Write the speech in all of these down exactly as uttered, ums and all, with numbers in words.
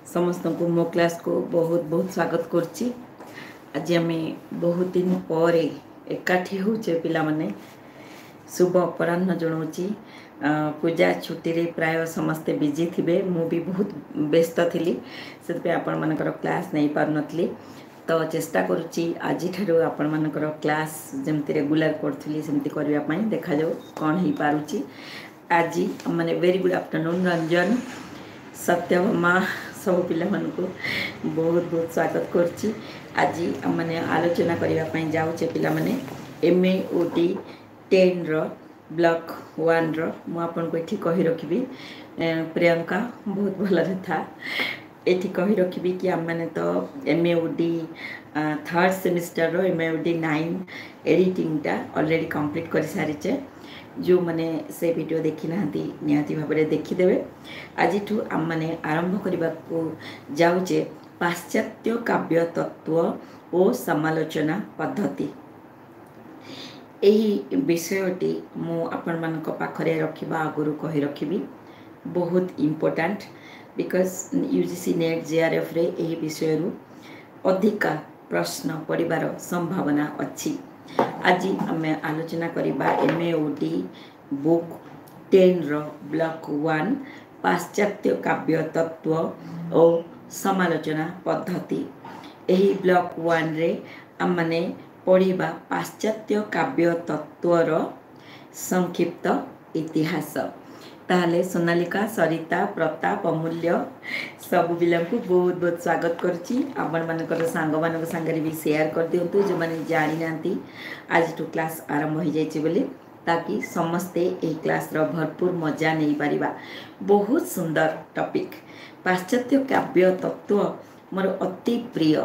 समस्त को मो क्लास को बहुत बहुत स्वागत करछि। आज आम बहुत दिन पर एकाठी होचे पिला माने शुभ अपराह्न जनाऊँगी। पूजा छुट्टी रे प्राय समस्ते बिजी थिबे, मु भी बहुत व्यस्त थिली, से आपण मानकर क्लास नहीं पार नथली। तो चेष्टा करुच्ची आज ठारू आपण मानकर क्लास जमती रेगुलर करथली सेमती करबा पई देखा जाऊ कौन ही पारुची। आज माने very good afternoon Ranjan Satyabhama सब पिला मानकु बहुत बहुत स्वागत करछि। आज मैंने आलोचना करने जाऊे पिला माने M A O T ten रो ब्लॉक वन रो मु आपन को एठी कहि रखिबी। प्रियंका बहुत भल था एठी कहि रखिबी कि आम मैंने तो M A O T third semester रो M A O T nine एडिटिंगटा ऑलरेडी कंप्लीट कर सारीचे। जो मैंने से वीडियो देखी ना निहाती भाव में देखीदे। आज आम मैंने आरंभ करने को जाऊे पाश्चात्य काव्य तत्व और समालोचना पद्धति। यही विषयटी मु आपण मान पाखरे रखा आगुरी कही रखी बहुत important because UGC NET JRF रे यही विषय अधिका प्रश्न पड़िबार संभावना अच्छी। आज आम आलोचना करबा M A O T book ten रो ब्लॉक वन पाश्चात्य काव्य तत्व और समालोचना पद्धति। यही ब्लॉक वन रे आम माने पढ़िबा पाश्चात्य काव्य तत्वर संक्षिप्त इतिहास। ताहले सोनालिका सरिता प्रताप अमूल्य सब पिला को बहुत बहुत स्वागत करछि। आपण मानकर सांग मानक संगे भी शेयर कर दियंतु जो माने जानि नांती आज टू क्लास आरंभ हो जाइछि बोली, ताकि समस्ते ए क्लास रो भरपूर मजा नहीं पारिबा। बहुत सुंदर टॉपिक पाश्चात्य काव्य तत्व मोर अति प्रिय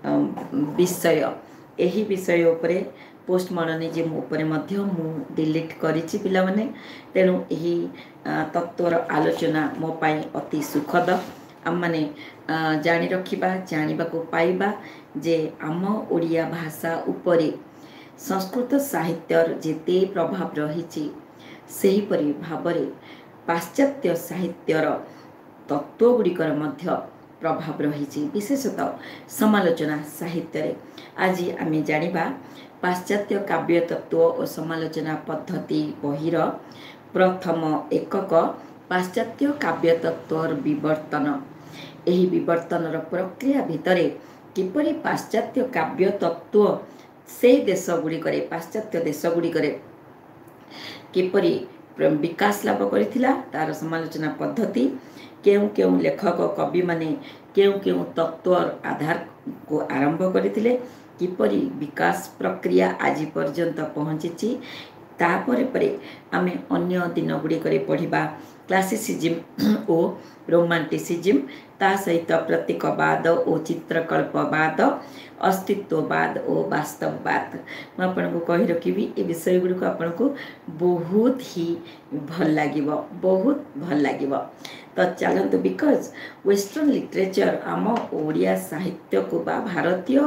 विषय। यही विषय उपरे पोस्ट मॉडर्निज्म उपरे मध्य मु डिलीट करिछि पिला माने, तेणु यही तत्वर आलोचना मो पाई अति सुखद। आम माने जानि रखिबा जानिबा को पाइबा जे आम ओडिया भाषा उपरे संस्कृत साहित्यर जेते प्रभाव रही सही परि भाबरे पाश्चात्य साहित्यर तत्वगुड़िकर मध्य प्रभाव रही विशेषतः समालोचना साहित्य रे। आज आम जानिबा पाश्चात्य काव्य तत्व और समालोचना पद्धति बहिर प्रथम एकक पाश्चात्य काव्य तत्वर विवर्तन। यही विवर्तन प्रक्रिया भितरे किपरि पाश्चात्य काव्य तत्व से देश गुड़िकरे पाश्चात्य देश गुड़िकरे किपरि विकास लाभ करथिला तार समालोचना पद्धति, केउ केउ लेखक कवि माने केउ केउ तत्व आधार को आरंभ करथिले, किपरि विकास प्रक्रिया आज पर्यंत पहुँची। तापर परे आमे अन्य दिन गुड़िकरे पढ़िबा क्लासिसिज्म और रोमांटिसिज्म, ता सहित प्रतीकवाद और चित्रकल्पवाद, अस्तित्ववाद और वास्तववाद। मैं आपको कही रखी ये विषय गुड़िक आपको बहुत ही भल लगे बहुत भल लगे। तो चलते बिकज वेस्टर्न लिटरेचर आम ओडिया साहित्य को बा भारतीय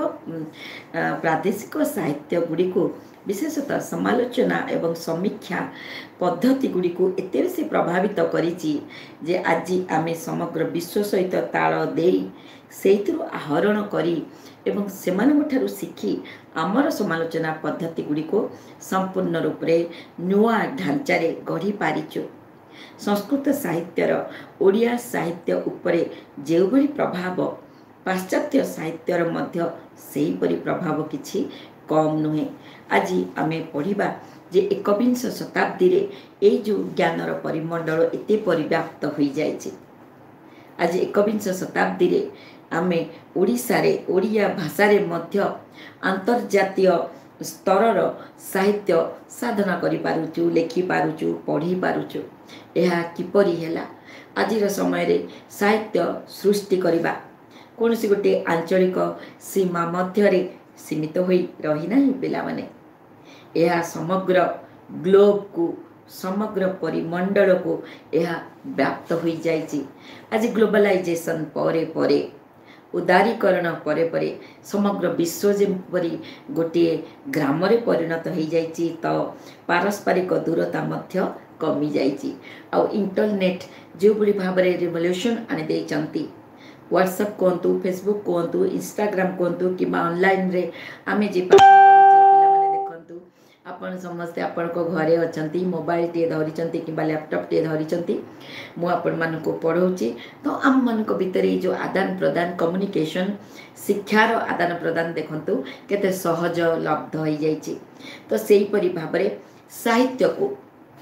प्रादेशिक साहित्य गुड़ी को विशेषतः समालोचना एवं समीक्षा पद्धति गुड़ी को एत बेसी प्रभावित करिछि जे आज आमे समग्र विश्व सहित ताल देई सेहितु आहरण करी एवं सेमानठारु शिखी आमर समालोचना पद्धति गुड़ी को संपूर्ण रूप से नुआ ढांचारे गढ़ी पारिछु। संस्कृत साहित्यर ओडिया साहित्य उपरे जो भली प्रभाव पाश्चात्य साहित्यर मध्य सेही परि प्रभाव किछि कम नुहे। आज आमे पढ़िबा जे एकविंश शताब्दी रे ए जो ज्ञानर परिमंडल एते परिव्याप्त हो जाइछि। आज एकविंश शताब्दी रे आमे ओडिसा रे ओडिया भाषा रे मध्य अंतर्जातीय स्तरर साहित्य साधना करि पारुचु, लेखि पारुचु, पढ़ी पारुचु। यह किपरि हैला आजिर समय रे साहित्य सृष्टि करिबा कोनसी गोटे आंचलिक सीमा मध्य रे सीमित होई रही नाही पिला माने। यह समग्र ग्लोब को समग्र परिमंडल को यह व्याप्त हो जाइछि। आज ग्लोबलाइजेशन परे परे उदारीकरण परे परे समग्र विश्व जेपरी गोटे ग्रामरे परिणत हो जाइछि, तो पारस्परिक दूरता मध्य कमी जाइछि। आ इंटरनेट जो बड़ी भाव में रिवोल्यूशन आनी देइचंती व्हाट्सएप कहतु फेसबुक कहतु इंस्टाग्राम कहतु कि ऑनलाइन रे आमे जे पाठ पढुचे देखंतु आपण समस्ते आपण को घरे अछंती मोबाइल टे धरिचंती कि लैपटॉप टे धरिचंती मु आपण मान को पढ़ाऊँगी तो आम मान भितर जो आदान प्रदान कम्युनिकेशन शिक्षार आदान प्रदान देखंतु केते सहज लब्ध हो जाइए। तो सही परि भाबरे साहित्य को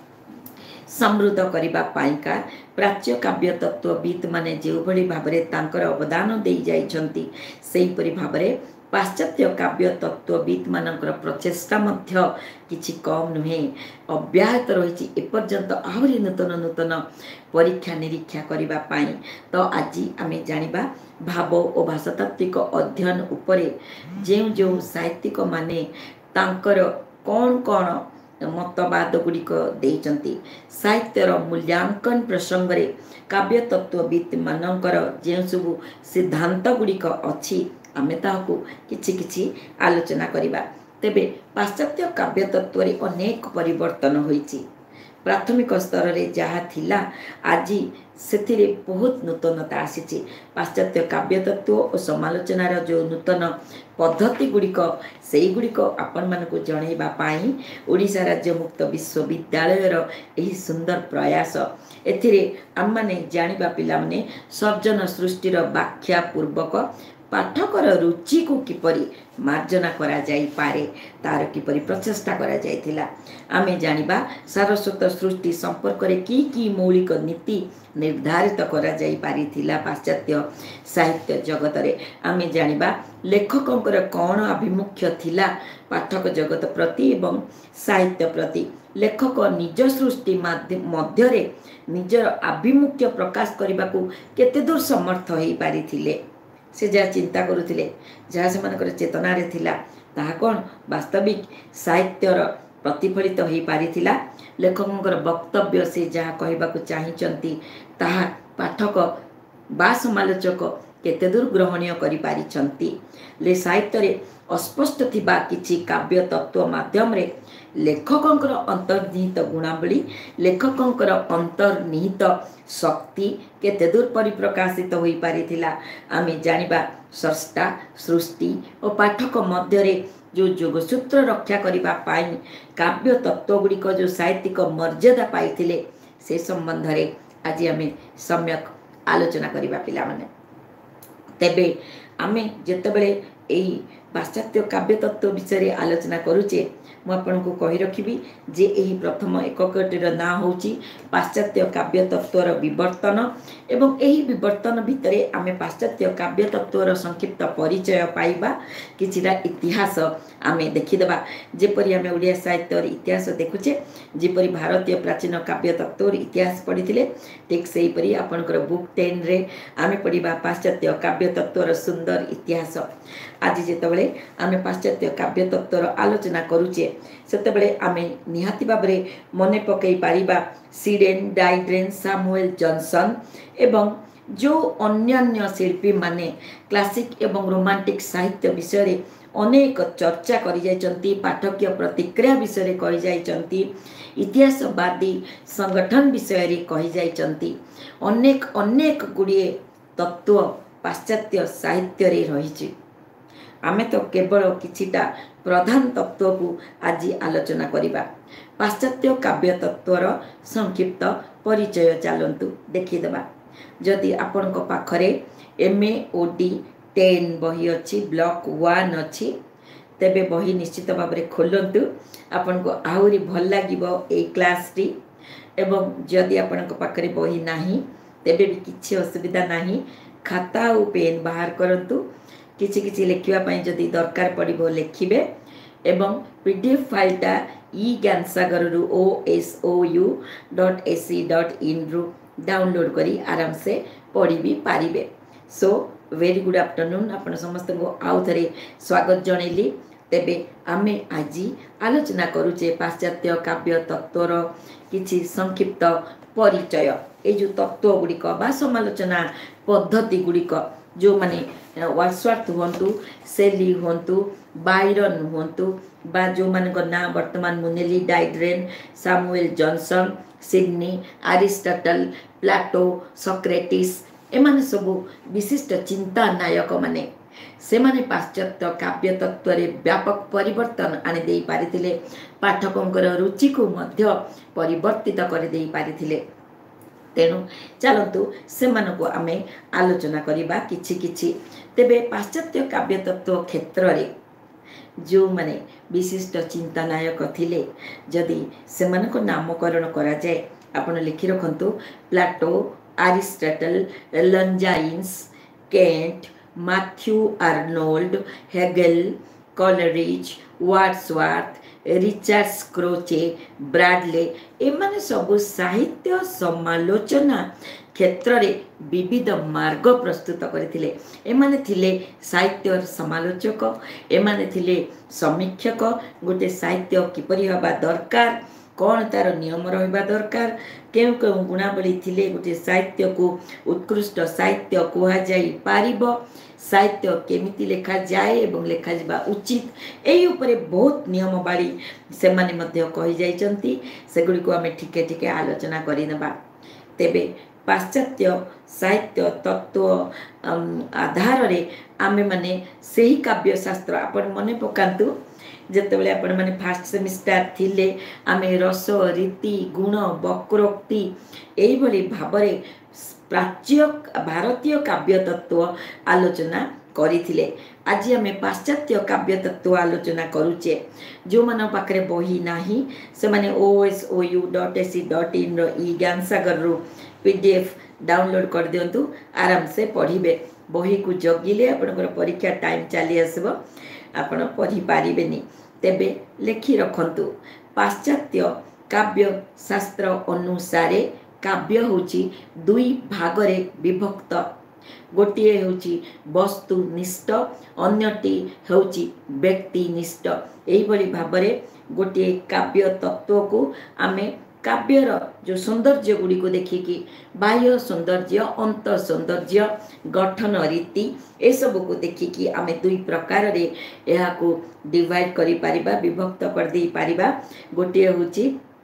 समृद्ध करबा पाइका प्राच्य काव्य तत्वविद माने जो भली भाबरे तांकर अवदान दे जाइछंती सेही परि भाबरे पाश्चात्य काव्य तत्वविद मानकर प्रचेष्टा मध्य किछि कम नुहे अव्याहत रही एपर्यंत आहरी नूतन नूतन परीक्षा निरीक्षा करबा पाई। तो आज आमे जानिबा भाव और भाषातात्विक अध्ययन उपरे जे जो साहित्यिक माने तांकर कौन कौन मतवाद गुड़िक देइचंती साहित्यर मूल्यांकन प्रसंग रे काव्य तत्वविद मानकर जे सब सिद्धांत गुड़िक अछि आमे ताहाकु किछि किछि आलोचना करिबा। तेबे पाश्चात्य काव्य तत्व रे अनेक परिवर्तन होईछि। प्राथमिक स्तर रे जहा थिला आज सेथिरे बहुत नूतनता आसीछि। पाश्चात्य काव्य तत्व और समालोचनार जो नूतन पद्धति गुड़िक सेई गुड़िक आपण मानकु जणैबा पाई ओडिशा राज्य मुक्त विश्वविद्यालयर एही सुंदर प्रयास एथिरे आम माने जानिबा पिला माने सर्जन सृष्टिर व्याख्या पूर्वक पाठकर रुचि को किपरि मार्जना करा जाई पारे तार किपरि प्रचेष्टा करा जाइथिला। आमे जानिबा सारस्वत सृष्टि संपर्क रे की की मौलिक नीति निर्धारित करा जाई पारिथिला पाश्चात्य साहित्य जगत रे। आमे जानिबा लेखकंकर कौन आभिमुख्य थिला पाठक जगत प्रति एवं साहित्य प्रति। लेखक निज सृष्टि मध्य रे निजर आभिमुख्य प्रकाश करबा को केते दूर समर्थ होई पारिथिले से जहाँ चिंता करुथिले जहाँ से मानकर चेतना रे थिला ताहा कौन वास्तविक साहित्यर प्रतिफलित हो पारिथिला। लेखकंकर वक्तव्य से जहाँ कहबाकू चाहिचंती ताहा पाठक बा समालोचक केते दूर ग्रहणीय करि पारिचंती। ले साहित्य रे अस्पष्ट थिबा किछि काव्य तत्व माध्यम रे लेखकंकर अंतर्निहित गुणावली लेखकंकर अंतर्निहित शक्ति केते दूर परिप्रकाशित होई पारिथिला। आमे जानिबा स्रष्टा सृष्टि और पाठक मध्य रे जो जोगसूत्र रक्षा करिबा पाई काव्य तत्व गुड़िक जो साहित्यिक मर्यादा पाइथिले से संबंध रे आज आमे सम्यक आलोचना करिबा पिला माने। तेबे आमे जेतेबेले एही पाश्चात्य काव्य तत्व विषय आलोचना करुचे मु आपनको कहि रखिबी जे एही प्रथम एककटीर ना होची पाश्चात्य काव्य तत्वर विवर्तन एवं एही विवर्तन भितरे आमे पाश्चात्य काव्य तत्वर संक्षिप्त परिचय पाइबा किछिटा इतिहास आमे देखिदेबा। जेपरि आमे ओडिया साहित्यर इतिहास देखुचे जेपरि भारतीय प्राचीन काव्य तत्वर इतिहास पढ़िथिले ठीक सेही परि आपनकर बुक टेन रे आमे पढ़िबा पाश्चात्य काव्य तत्वर सुंदर इतिहास। आज जेतेबेले आमे पाश्चात्य काव्य तत्वर आलोचना करूचे सेतेबेले आमे निहाती भाबरे मने पकई पारिबा सीडेन डाइड्रेन सामुएल जॉनसन एवं जो अन्यान्य शिल्पी माने क्लासिक एवं रोमांटिक साहित्य विषय रे अनेक चर्चा करि जाइचंती पाठकीय प्रतिक्रिया विषय रे कहि जाइचंती इतिहासवादी संगठन विषय रे कहि जाइचंती अनेक अनेक गुड़िए तत्व पाश्चात्य साहित्य रे रहिछि। आमे तो केवल किछिटा प्रधान तत्व को आज आलोचना करिबा। पाश्चात्य काव्य तत्वर संक्षिप्त परिचय चलंतु देखिदेबा। जदि आपन को पाखरे एमए ओडी टेन बही अच्छी ब्लॉक वन अच्छी तेबे बही निश्चित भाव में खोलंतु आपन को आहुरी भल लागिबो ए क्लास टी एवं जदि आपन को पाखरे बही नाही तेबे भी किछि असुविधा नाही खाता और पेन बाहर करंतु किछि किछि लिखिबा पई जदि दरकार पड़िबो लिखिबे एवं पीडीएफ फाइलटा ई ज्ञानसागर रु O S O U dot AC dot in रु डाउनलोड करी आराम से पढ़ी भी पारिबे। सो वेरी गुड आफ्टरनून आपण समस्त को आउ थरे स्वागत जणैली। तेबे आमे आज आलोचना करूचे पाश्चात्य काव्य तत्वर किछि संक्षिप्त परिचय ए जो तत्व गुड़िक बा समालोचना पद्धति गुड़िक जो माने वर्ड्सवर्थ हुंतु सेली हुंतु बायरन हुंतु बा जो मान ना वर्तमान मुनेली Dryden Samuel Johnson Sidney Aristotle Plato Socrates एमाने सबु विशिष्ट चिंता नायक माने सेमाने पाश्चात्य काव्य तत्व रे व्यापक परिवर्तन आनी देई पारिथिले पाठकंकर रुचि को मध्य परिवर्तित कर देई पारिथिले। तेणु चलतु से आमे आलोचना करिबा किछि किछि। तेबे पाश्चात्य काव्य तत्व क्षेत्र रे जो माने विशिष्ट चिंता नायक थिले जदि सेमानको नामकरण करा जाए आपण लिखि रखंतु Plato, Aristotle, Longinus, Kant, Matthew Arnold, Hegel, Coleridge, Wordsworth, Richard Croce, Bradley एमाने सबु साहित्य समालोचना क्षेत्र रे विविध मार्ग प्रस्तुत करथिले। एमाने थिले साहित्य समालोचक, एमाने थिले समीक्षक। गोटे साहित्य किपरि हबा दरकार, कौन तार नियम रहिबा दरकार, केउ केउ गुणावली थिले गोटे साहित्य को उत्कृष्ट साहित्य कुहा जाई पारिबो, साहित्य केमिति लेखा जाए एवं लेखा जिबा उचित एई उपरे बहुत नियमवाली से माने मध्य कहि जाइचंती। सेगुडी को आमे ठीके ठीके आलोचना करि नेबा। तेबे पाश्चात्य साहित्य तत्व आधार रे आमे माने सेही काव्य शास्त्र आपण मने पकांतु जेतेबेले आपण माने फास्ट सेमिस्टर थिले आमे रस रीति गुण वक्रोक्ति एई भली भाबरे प्राच्य भारतीय काव्य तत्व आलोचना करिथिले। आज आमे पाश्चात्य काव्य तत्व आलोचना करूचे। जो मन पाखरे बही नाही से माने O S O U dot A C dot in रो ई ज्ञान सागर रो पीडीएफ डाउनलोड कर दियंतु, आराम से पढ़िबे। बही को जगिले आपनकर परीक्षा टाइम चली आसबो, आपण पढ़ी पारिबेनी। तेबे लेखि रखंतु पाश्चात्य काव्य शास्त्र अनुसारे काव्य होची दुई भागरे विभक्त। गोटे होची वस्तुनिष्ठ, अन्यटी होची व्यक्तिनिष्ठ। एही भली भाबरे गोटे काव्य तत्व को आमे काव्यर जो सौंदर्य गुड़ी को देखिकी बाह्य सौंदर्य, अंत सौंदर्य, गठन रीति ए सब को देखिकी आमे दुई प्रकार रे एहा को डिवाइड करि पारिबा, विभक्त कर देई पारिबा। गोटे होची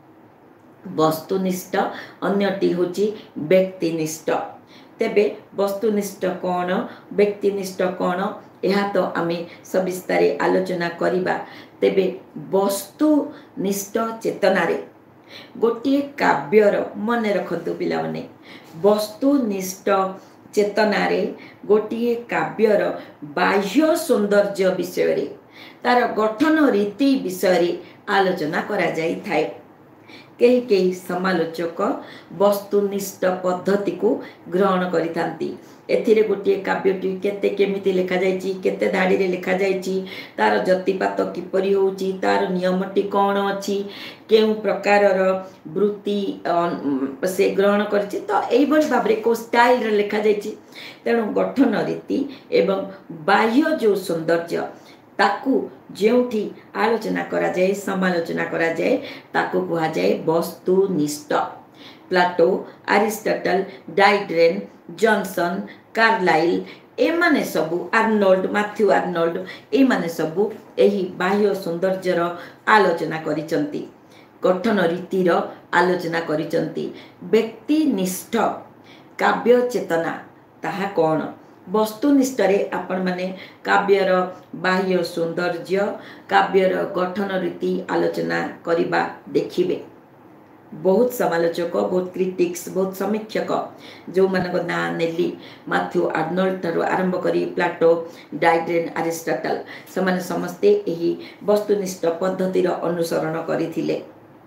वस्तुनिष्ठ, अन्यटी होची व्यक्तिनिष्ठ। तेबे वस्तुनिष्ठ कौन, व्यक्तिनिष्ठ कौन, यह तो आमे सविस्तारे आलोचना करिबा। तेबे वस्तुनिष्ठ चेतना रे गोटे काव्यर मन रखतु पिला माने वस्तुनिष्ठ चेतना रे गोटे काव्यर बाह्य सौंदर्य विषय रे तार गठन रीति विषय रे आलोचना करा जाई थाए। कई कई समालोचक वस्तुनिष्ठ पद्धति को ग्रहण करिथांती। एथिरे गोटे काव्यटी केते केमिति लेखा जायछि, केते धाड़ी रे लेखा जायछि, तार जतिपात किपरि होउछि, तार नियमटी कोन अछि, केउ प्रकारर वृत्ति से ग्रहण करछि। तो एई भली भाबरे को स्टाइल रे लेखा जायछि। तेणु गठन रीति एवं बाह्य जो सौंदर्य ताकू जेउठी आलोचना करा जाए, समालोचना करा जाए, ताकू कहा जाए वस्तुनिष्ठ। Plato, Aristotle, Dryden, Johnson, Carlyle एमाने सबु, आर्नोल्ड, मैथ्यू आर्नोल्ड एमाने सबु एही बाह्य सौंदर्यर आलोचना करिसंती, गठन रीतिर आलोचना करिसंती। व्यक्तिनिष्ठ काव्य चेतना ताहा कोन? वस्तुनिष्ठ रे आपण माने काव्यर बाह्य सौंदर्य, काव्यर गठन रीति आलोचना करिबा देखिबे। बहुत समालोचक, बहुत क्रिटिक्स, बहुत समीक्षक जो मानक ना नेली मैथ्यू आर्नोल्ड ठारो आरंभ करी प्लाटो, डाइड्रेन, एरिस्टटल समान समस्ते एही वस्तुनिष्ठ पद्धतिर अनुसरण करिथिले।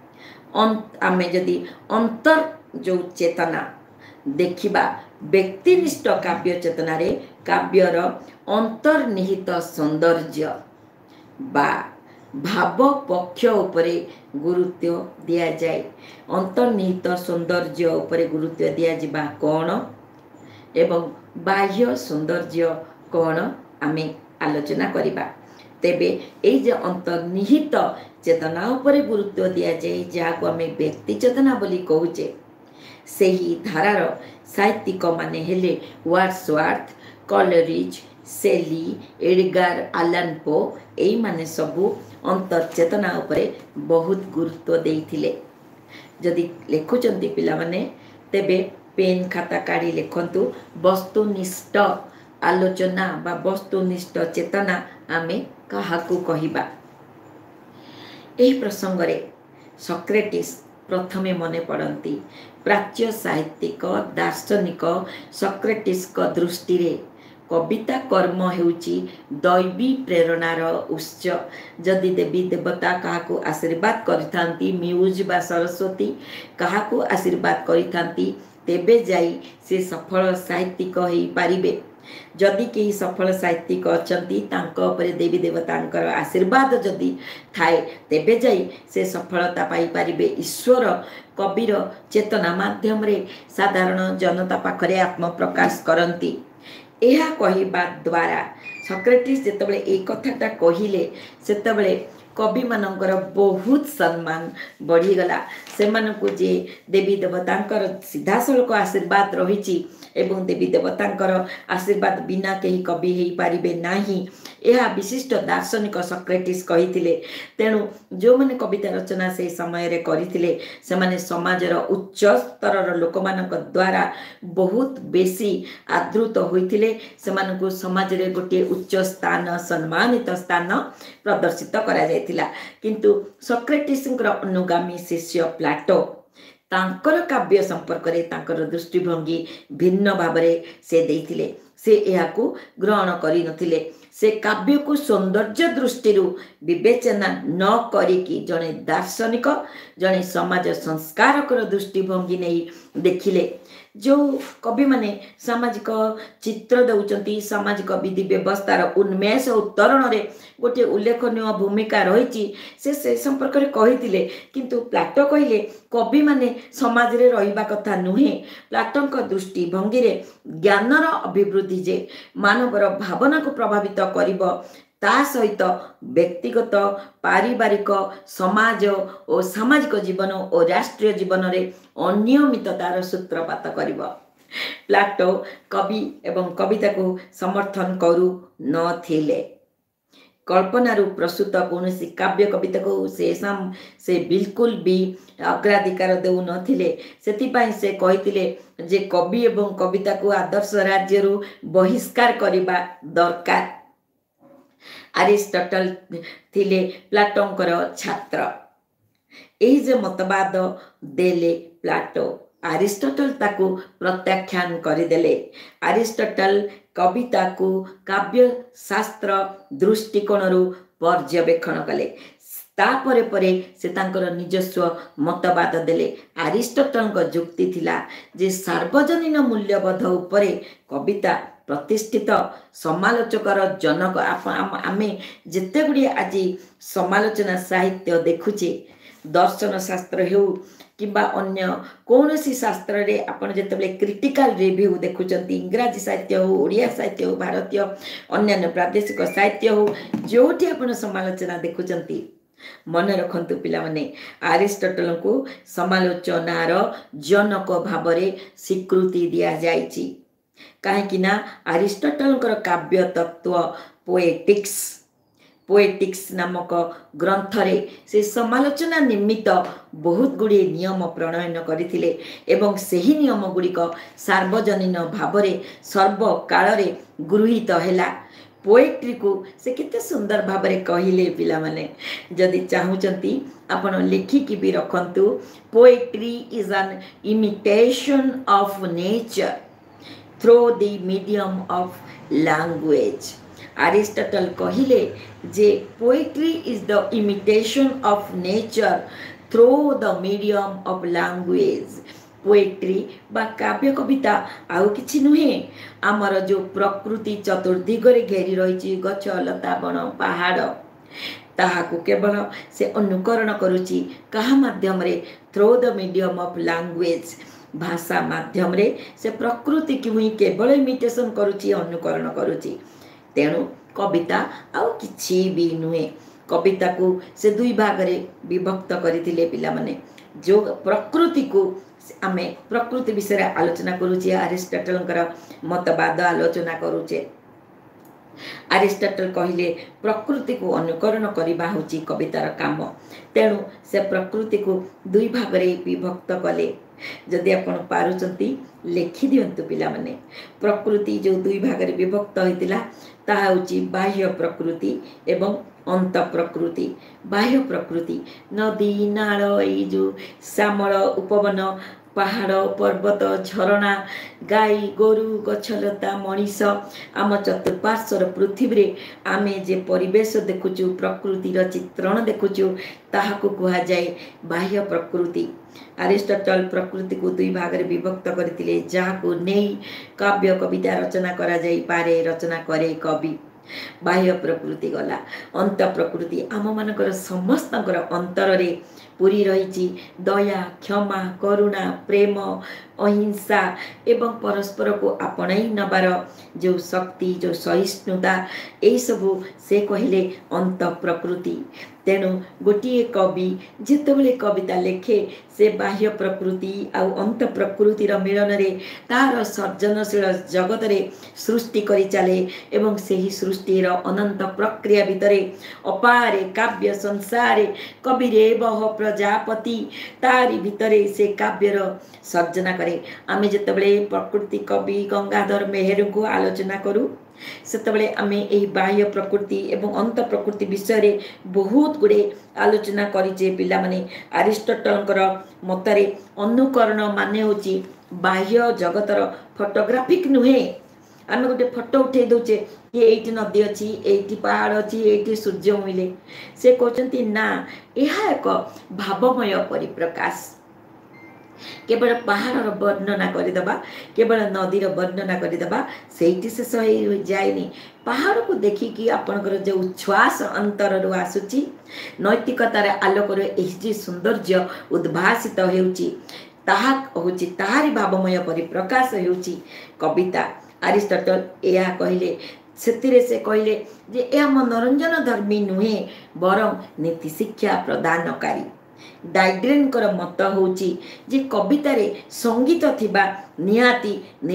आमे जदि अंतर जो चेतना देखिबा व्यक्तिनिष्ठ काव्य चेतना रे काव्यर अंतर्निहित सौंदर्य बा भाव पक्ष उपरे गुरुत्व दिया जाए। अंतर्निहित सौंदर्य उपरे गुरुत्व दिया जिबा कोन एवं बाह्य सौंदर्य कोन आमे आलोचना करिबा। तेबे एई जे अंतर्निहित चेतना उपरे गुरुत्व दिया जाए, जाको आमे व्यक्ति चेतना बोली कहूचे, सेही धारार साहित्यिक माने हेले Wordsworth, Coleridge, Shelley, Edgar Allan Poe एई माने सबु अंतर्चेतना उपरे बहुत गुरुत्व देइथिले। जदि लेखुचंती पिला माने तेबे पेन खाता काढ़ी लिखंतु वस्तुनिष्ठ आलोचना बा वस्तुनिष्ठ चेतना आमे काहाकू कहिबा। एही प्रसंग रे सॉक्रेटिस प्रथमे मने पड़ती। प्राच्य साहित्यिक दार्शनिक सॉक्रेटिस को दृष्टि रे कविता कर्म हेउची दैवी प्रेरणार उत्स। जदि देवी देवता काहाकू आशीर्वाद करिथांती, म्यूज बा सरस्वती काहाकू आशीर्वाद करिथांती, तेबे जाई से सफल साहित्यिक हेई पारिबे। जदि केही सफल साहित्यिक अछंती तांको उपरे देवी देवतांकर आशीर्वाद जदि थाए, तेबे जाई से सफलता पाई पारिबे। ईश्वर कबीर चेतना माध्यम रे साधारण जनता पाखरे आत्म प्रकाश करंती। एहा कहिबा द्वारा सॉक्रेटिस जेतबेले ए कथाटा कहिले सेतबेले कवि मानकर बहुत सम्मान बढ़ीगला। सेमानकु जे देवी देवतांकर सीधासलख आशीर्वाद रही एवं देवी देवतांकर आशीर्वाद बिना कहीं कवि हो पारिबे नाही, यह विशिष्ट दार्शनिक सॉक्रेटिस कहिथिले। तेणु जो माने कविता रचना से समय रे करिथिले सेमाने समाजर उच्च स्तर लोकमानक द्वारा बहुत बेसी आदृत होइथिले। सेमानकु समाज रे गोटे उच्च स्थान सम्मानित स्थान प्रदर्शित करा जायतिला। किंतु सॉक्रेटिसंकर अनुगामी शिष्य प्लाटो तांकर काव्य संपर्क रे तांकर दृष्टिभंगी भिन्न भावरे से देइथिले। से एहाकू ग्रहण करि नथिले। से काव्य को सौंदर्य दृष्टि विवेचना न करिकी जड़े दार्शनिक जड़े समाज संस्कारकर दृष्टिभंगी नहीं देखिले। जो कवि माने सामाजिक चित्र दौरान सामाजिक विधि व्यवस्थार उन्मेष उत्तरण रे गोटे उल्लेखनीय भूमिका रही से से संपर्क रे कहिथिले। किंतु प्लाटो कहिले कवि माने समाज रे रहिबा कथा नुहे। प्लाटोंक दृष्टिभंगी रे ज्ञानर अभिवृद्धि जे मानवर भावना को प्रभावित करिबो ता सहित व्यक्तिगत पारिवारिक समाज और सामाजिक जीवन और राष्ट्रीय जीवन रे अनियमिततार सूत्रपात करिबो। प्लाटो कवि एवं कविता को समर्थन करू नथिले। कल्पनारू प्रस्तुत कौन काव्य कविता को से साम से बिल्कुल भी अग्राधिकार देउ नथिले। सेतिपाई से कहिथिले जे कवि एवं कविता को आदर्श राज्य रु बहिष्कार करिबा दरकार। अरिस्टोटल थिले प्लाटोंकर छात्र। एही जे मतवाद देले प्लाटो अरिस्टोटल ताकू प्रत्याख्यान करदेले। अरिस्टोटल कविता को काव्य शास्त्र दृष्टिकोण पर्यवेक्षण कले। तापरे परे से तांकर निजस्व मतवाद देले। अरिस्टोटल को जुक्ति थिला जे सार्वजनीन मूल्यबोध उपरे कविता प्रतिष्ठित समालोचकर जनक। आमे जेते गुडी आज समालोचना साहित्य देखुचे दर्शन शास्त्र हो किंबा अन्य कौन सी शास्त्र रे आपण जेतेबेले क्रिटिकल रिव्यू देखुचंती इंग्राजी साहित्य हो ओडिया साहित्य हो भारतीय अन्य प्रादेशिक साहित्य हो जोठी आपण समालोचना देखुचंती मन रखंतु पिला माने अरिस्टोटल को समालोचनार जनक भावरे स्वीकृति दिया जायछि। काहेकि ना अरिस्टोटल काव्य तत्व पोएटिक्स पोएटिक्स नामक ग्रंथ रे से समालोचना निमित्त बहुत गुड़े नियम प्रणयन करथिले एवं सेही नियम गुड़िक सार्वजनीन भावरे सर्वकाल रे गृहीत हैला। पोएट्री को से किते सुंदर भावरे कहिले पिला माने जदि चाहुचंती आपण लिखिकी भी रखंतु। Poetry is an imitation of nature through the medium of language. Aristotle कहिले जे poetry is the imitation of nature through the medium of language. Poetry बा काव्य कविता आउ किछि नुहे आमर जो प्रकृति चतुर्दिगरे घेरी रही गछ लता बण पहाड़ ताहाकु केवल से अनुकरण करुची कहा माध्यम रे through the medium of language भाषा माध्यम रे से प्रकृति की हुई केवल इमिटेशन करुची अनुकरण करुची। तेणु कविता आउ किछि भी नुहे। कविता को से दुई भाग रे विभक्त करथिले पिला माने जो प्रकृति को आमे प्रकृति विषय आलोचना करूचे अरिस्टोटल मतवाद आलोचना करूचे। अरिस्टोटल कहिले प्रकृति को अनुकरण करबा होची कवितार काम। तेणु से प्रकृति को दुई भाग रे विभक्त कले। जदि आपण पारुचंती लेखि दियंतु पिला माने प्रकृति जो दुई भाग रे विभक्त होइतिला ताहा होची बाह्य प्रकृति एवं अंत प्रकृति। बाह्य प्रकृति नदी नाल ए जो श्यामल उपवन पहाड़ पर्वत झरणा गाई गोरु गछलता मनीष आम चतुर्पार्श्वर पृथ्वी आमे जे परिवेश देखुचु प्रकृतिर चित्रण देखुचु ताहाकु कुहा जाए बाह्य प्रकृति। अरिस्टोटल प्रकृति को दुई भाग रे विभक्त करथिले जाहाकु नेई काव्य कविता रचना करा जाई पारे रचना करे कवि। बाह्य प्रकृति गला अंत प्रकृति आम मानकर समस्तकर अंतर रे पूरी रही दया क्षमा करुणा प्रेम अहिंसा एवं परस्पर को आपणाई नबार जो शक्ति जो सहिष्णुता यही सबू से कहले अंत प्रकृति। तेणु गोटे कवि जितेबले कविता लेखे से बाह्य प्रकृति आउ अंत प्रकृतिर मिलन रे तार सर्जनशील जगत रे सृष्टि करि चले एवं सेही सृष्टिर अनंत प्रक्रिया भितरे अपारे काव्य संसारे कवि रेवह प्रजापति तारी भितरे से काव्यर सर्जना करे। आमे जितेबले प्रकृति कवि गंगाधर मेहेर को आलोचना करू सेतबले आमे एही बाह्य प्रकृति एवं अंत प्रकृति विषय रे बहुत गुडे आलोचना करिजे पिला माने। अरिस्टोटलकर मतरे अनुकरण माने होची बाह्य जगतर फोटोग्राफिक नुहे आमे गोटे फोटो उठे दोचे कि एठी नदी अछि एठी पहाड़ अछि एठी सूर्य मिले से कहचंती ना एहा एक भावमय परिप्रकाश। केवल पहाड़ वर्णना करदेबा केवल नदीर वर्णना करदेबा सेठी शेष हो जाएनी। पहाड़ को देखिकी आपनकर जो उच्छ्वास अंतर रु आसुची नैतिकतार आलोकर एही सौंदर्य उद्भासित हेउची ताहा होची ताहारी भावमय परिप्रकाश हेउची कविता। अरिस्टोटल एहा कहिले सेतिरे से कहले जे एहा मनोरंजन धर्मी नुहे बरं नीति शिक्षा प्रदानकारी। डाइड्रेन कर मत होची जे कविता रे संगीत थिबा निहाती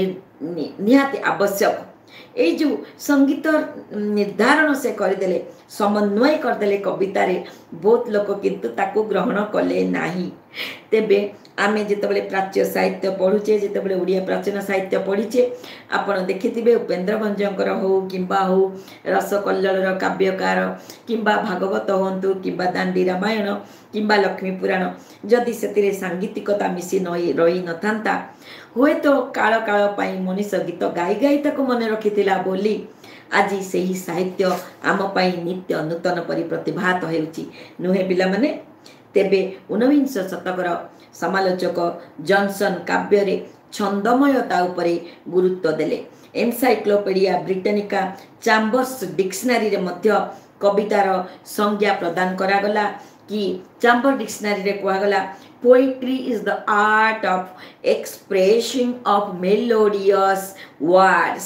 निहाती आवश्यक। ए जो संगीत निर्धारण से करदेले समन्वय करदेले कविता रे बहुत लोक किंतु ताको ग्रहण कले नाही। तेबे आमे जितेबले प्राच्य साहित्य पढ़ुचे जितेबले ओडिया प्राचीन साहित्य पढ़ीचे आपण देखिथिबे उपेन्द्र भंजकर हो किंबा हो रसकल्लोलर काव्यकार किंबा भागवत होंतु किंबा दांडी रामायण किंबा लक्ष्मी पुराण जदि सेतिरे सांगीतिकता मिसी नई रही नथांता हुए तो काल काल पाई मनीष गीत गाई गाई ताको मने रखिथिला बोली आज सेही साहित्य आम पाई नित्य नूतन परि प्रतिभात हेउची नुहे पिला माने। तेबे ऊनविंश शतकर समालोचक जॉनसन काव्य रे छंदमयता उपरे गुरुत्व देले। एनसाइक्लोपीडिया ब्रिटानिका चैम्बर्स डिक्शनरी रे मध्य कवितार संज्ञा प्रदान करागला कि चैम्बर डिक्शनरी रे कहगला poetry is the art of expressing of melodious words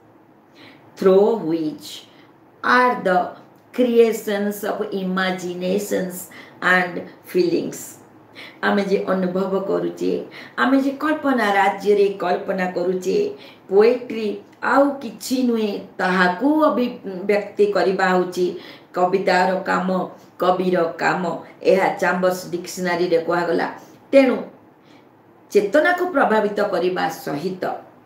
through which are the creations of imaginations and feelings. आमे जे अनुभव करूचे आमे जे कल्पना राज्य रे कल्पना करूचे पोएट्री आउ किछि नुहे ताहाकू अभिव्यक्ति करिबा होची कवितार काम कविर काम एहा चैम्बर्स डिक्शनरी रे कहगला। तेणु चेतना को प्रभावित करिबा सहित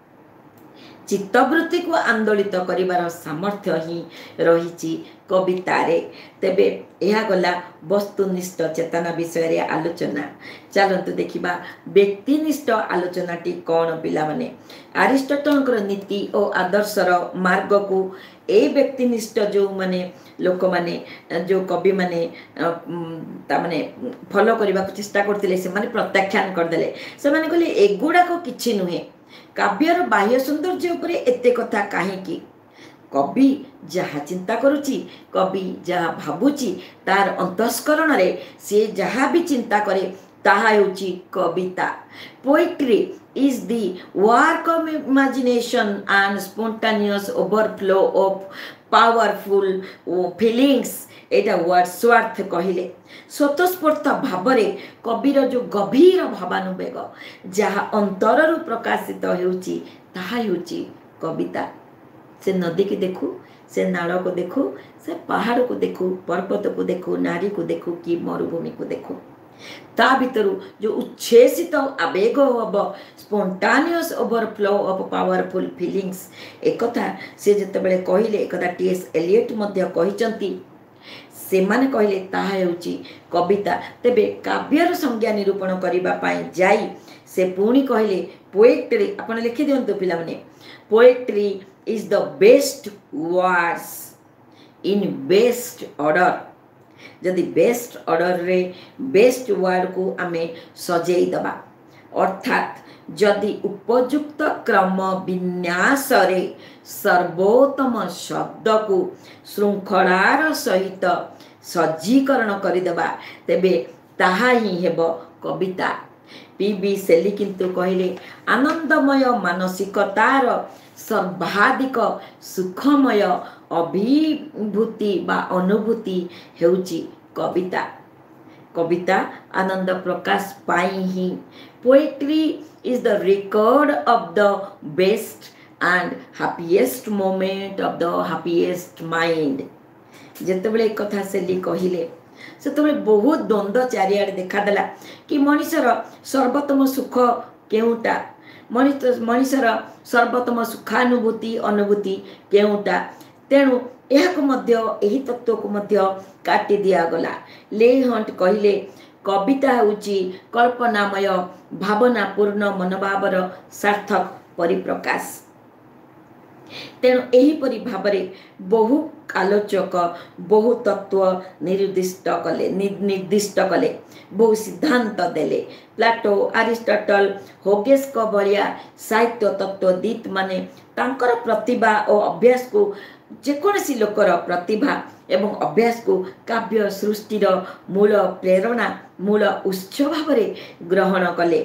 चित्तवृत्ति को आंदोलित करिबार सामर्थ्य ही रही कविता रे। तेबे यह गला वस्तुनिष्ठ चेतना विषय रे आलोचना। चलतु देखिबा व्यक्तिनिष्ठ आलोचनाटी कौन पिला माने। अरिस्टोटल नीति और आदर्शर मार्ग को ए व्यक्तिनिष्ठ जो माने लोक माने जो कवि माने ता माने फॉलो करबा चेष्टा करथिले से माने प्रत्याख्यान करदेले। से माने कहले एगुडा को किछि नुहे काव्यर बाह्य सौंदर्य उपरे एते कथा काहेकि कवि जहाँ चिंता करुची कवि जहाँ भावुची तार अंतस्करण रे से जहाँ भी चिंता करे ताहा हेउची कविता। Poetry is the work of imagination and spontaneous overflow of powerful feelings। एटा वर्ड्सवर्थ कहिले स्वतस्फूर्त भावरे कविर जो गभीर भावानुवेग जहाँ अंतररु प्रकाशित हेउची ताहा हेउची कविता। से नदी की देखू से नाल को देखू से पहाड़ को देखू पर्वत को देखू नारी को देखू कि मरुभूमि को देखू ता भितरु जो उच्छेसित आवेग हम spontaneous overflow of powerful feelings एक से जितेबाला कहले एक टी एस एलियट कहते से माने कहले ताहा हेउची कविता तेबे काव्यर संज्ञा निरूपण करने जाई से पुणी कहले पोएट्री आपण लिखि दियंतु पिला माने poetry is the best words in best order जदि बेस्ट ऑर्डर रे बेस्ट वर्ड को आमे सजेई दबा अर्थात जदि उपयुक्त क्रम विन्यास रे सर्वोत्तम शब्द को श्रृंखलार सहित सज्जीकरण करदेबा तेबे ताहा ही हेब कविता। पी बी सेली किंतु कहले आनंदमय मानसिकतार सर्वाधिक सुखमय अभिभूति बा अनुभूति हेउची कविता। कविता आनंद प्रकाश पाई ही poetry is the record of the best and happiest moment of the happiest mind. जेतेबेले एक कथा सेली कहिले सेतेबेले बहुत द्वंद्व चारिआडे देखादेला कि मनुष्यर सर्वोत्तम सुख केउटा मनुष्य मनुष्यर सर्वोत्तम सुखानुभूति अनुभूति केउटा तेणु यही तत्व को मध्य काटी दिया गला। ले हंट कहले कविता होची कल्पनामय भावनापूर्ण मनोभावर सार्थक परिप्रकाश। तेणु एहीपरि भावरे बहु आलोचक बहु तत्व निर्दिष्ट कले निर्दिष्ट कले बहु सिद्धांत देले। प्लाटो अरिस्टोटल होगेस को भलिया साहित्य तत्वदीत माने तांकर प्रतिभा और अभ्यास को जेकोसी लोकर प्रतिभा एवं अभ्यास को काव्य सृष्टिर मूल प्रेरणा मूल उत्स भाव ग्रहण कले।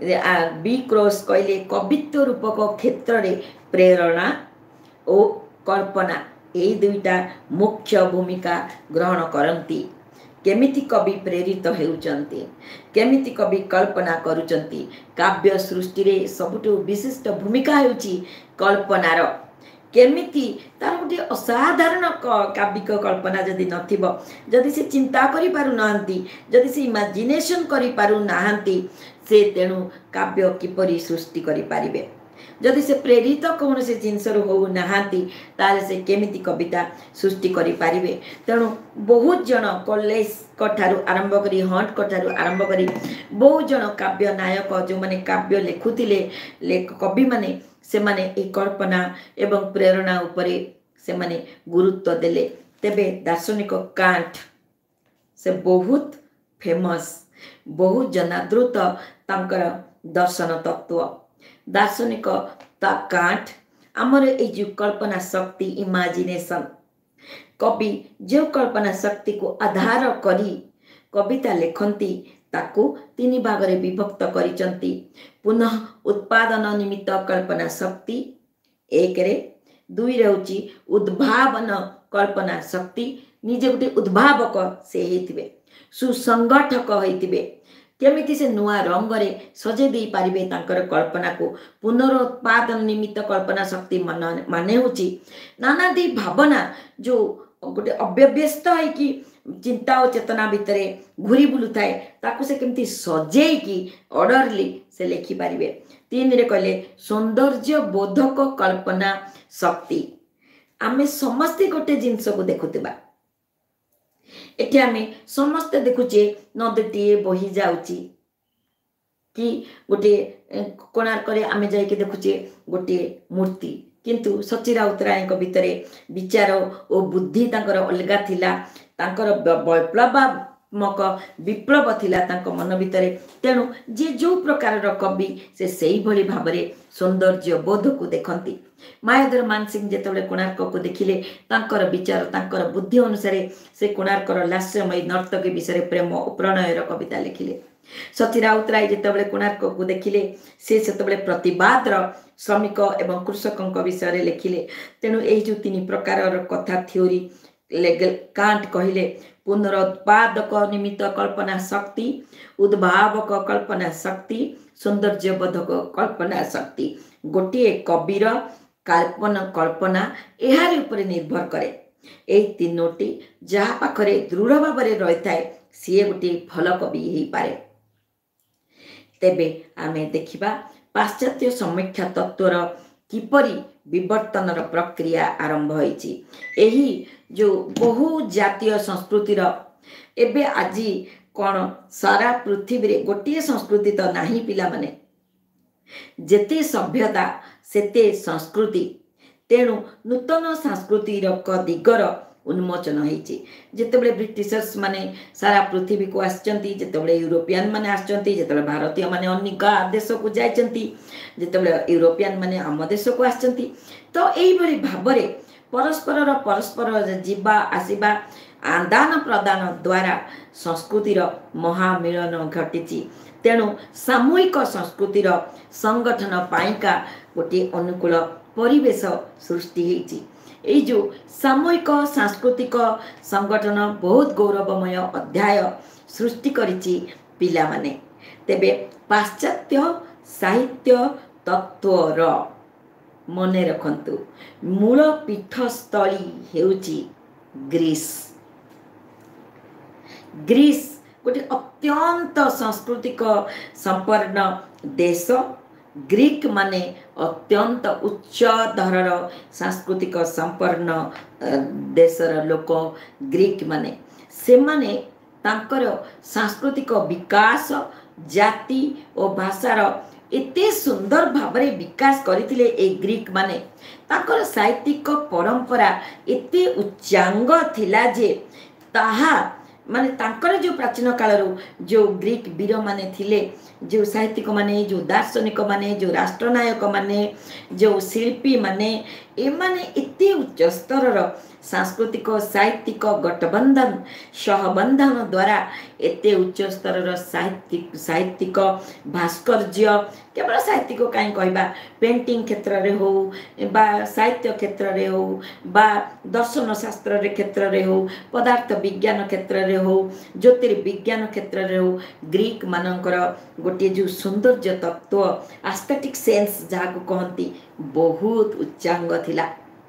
बी क्रॉस कहले कवित्व रूपक क्षेत्र में प्रेरणा और कल्पना यही दुईटा मुख्य भूमिका ग्रहण करती। केमिति कवि प्रेरित हेउचंती केमिति कवि कल्पना करुचंती काव्य सृष्टि रे सबुठु विशिष्ट भूमिका हेउची कल्पनार। केमिति तार गोटे असाधारण काव्यिक कल्पना जदि नथिबो जदि से चिंता करि पारु नाहंती जदि से इमेजिनेशन करि पारु नाहंती से तेणु काव्य किपरि सृष्टि करि पारिबे। जदि से प्रेरित कौन से जिनस हो नहांती ताले से केमिति कविता सृष्टि करि पारिबे। तेणु बहुत जन कॉलेज कठारु आरंभ करी हंट कठारु आरंभ करी बहुत जन काव्य नायक जो माने काव्य लेखुतिले लेख कवि माने से माने एक कल्पना एवं प्रेरणा उपरे से माने गुरुत्व देले। तेबे दार्शनिक कांट से बहुत फेमस बहुत जनादृत तांकर दर्शन तत्व दार्शनिक कांट आमर ये कल्पना शक्ति इमेजिनेशन कवि जो कल्पना शक्ति को आधार करी कविता लेखन्ति ताकू तीन भाग रे विभक्त करिसंती। पुनः उत्पादन निमित्त कल्पना शक्ति एक रे दुई रहउची उद्भावन कल्पना शक्ति निजे गोटे उद्भावक से हेतिबे सुसंगठक होइतिबे केमिति से नुआ रंग रे सजे दे पारिबे तांकर कल्पना को पुनरुत्पादन निमित्त कल्पना शक्ति माने होची नानादी भावना जो गोटे अव्यवस्थ है कि चिंता और चेतना भितर घूरी बुलू थाए ताकू से केमती सजेई की ऑर्डरली से लिखि पारिबे। तीन रे कहले सौंदर्य बोधक कल्पना शक्ति आमे समस्ते गोटे जिनस को देखुतिबा एठी आमे समस्ते देखुचे नदीटीए बही जाउची कि गोटे कोणार्क रे आमे जाई के देखुचे गोटे मूर्ति किंतु सची राउतराय भितर विचार और बुद्धि तांकर अलगा थिला तांकर वैप्लवात्मक विप्लव थिला तांको मन भितर। तेणु जे जो प्रकार कवि से सही भली भाबरे सौंदर्य बोध को देखंती। मायाधर मानसिंह जेतेबेले कोणार्क को देखिले तांकर विचार तांकर बुद्धि अनुसार से कोणार्कर लास्यमय नर्तकी विषय प्रेम और प्रणयर कविता लिखिले। सती राउतराय जेतेबेले कोणार्क को देखिले से सेतेबेले प्रतिवादर श्रमिक एवं कृषक विषय लिखिले। तेणु यही जो तीन प्रकार कथा थ्योरी कांट कहले पुनरुत्पादक निमित्त कल्पना शक्ति उद्भावक कल्पना शक्ति सौंदर्यबोधक कल्पना शक्ति गोटे कविर कल्पना कल्पना यार ऊपर निर्भर करे। यही तीनोटी जहाँ पाखरे दृढ़ भाव रही थाए सी गोटे भल कवि हो पारे। तेबे आमे देखिबा पाश्चात्य समीक्षा तत्वर किपरि विवर्तनर प्रक्रिया आरंभ होईची। एही जो बहु जातीय संस्कृतिर एबे आजी कौन सारा पृथ्वी रे गोटे संस्कृति तो नाही पिला माने जेते सभ्यता सेते संस्कृति तेणु नूतन सांस्कृतिर दिगर उन्मोचन होईची। जेतेबेले ब्रिटिशर्स माने सारा पृथ्वी को आसचंती, जेतेबेले यूरोपियन माने आसचंती, जेतेबेले भारतीय माने अन्य देश को जाइचंती, जेतेबेले यूरोपियन माने आम देश को आसचंती, तो एई भली भाबरे परस्पर परस्पर जीवा आसीबा आदान प्रदान द्वारा संस्कृतिर महामिलन घटिची। तेणु सामूहिक संस्कृतिर संगठन पाइका गोटे अनुकूल परिवेश सृष्टि होईची। एई जो सामूहिक सांस्कृतिक संगठन बहुत गौरवमय अध्याय सृष्टि करिची पिला माने। तेबे पाश्चात्य साहित्य तत्वर मने रखंतु मूल पीठस्थली हेउची ग्रीस। ग्रीस गोटे अत्यंत सांस्कृतिक संपन्न देश। ग्रीक माने अत्यंत उच्च धरर सांस्कृतिक संपन्न देशर लोक ग्रीक माने से माने तांकर सांस्कृतिक विकास जाति और भाषार एते सुंदर भावरे विकास करथिले। ए ग्रीक माने तांकर साहित्यिक परंपरा एते उच्चांग थिला जे ताहा माने तांकर जो प्राचीन कालरू जो ग्रीक वीर माने थिले, जो साहित्यिक माने, जो दार्शनिक माने, जो राष्ट्रनायक माने, जो शिल्पी माने, ए माने एते उच्च स्तरर सांस्कृतिक साहित्यिक गठबंधन सहबंधन द्वारा एते उच्च स्तरर साहित्यिक साहित्यिक भास्कर्य केवल साहित्यिक कहीं कहबा पेंटिंग क्षेत्र रे हो बा साहित्य क्षेत्र रे हो बा दर्शन शास्त्र रे क्षेत्र रे हो पदार्थ विज्ञान क्षेत्र रे हो ज्योतिर्विज्ञान क्षेत्र रे हो ग्रीक मानकर गोटे जो सौंदर्य तत्व एस्थेटिक सेंस जहाँ को कहती बहुत उच्चांग थिला,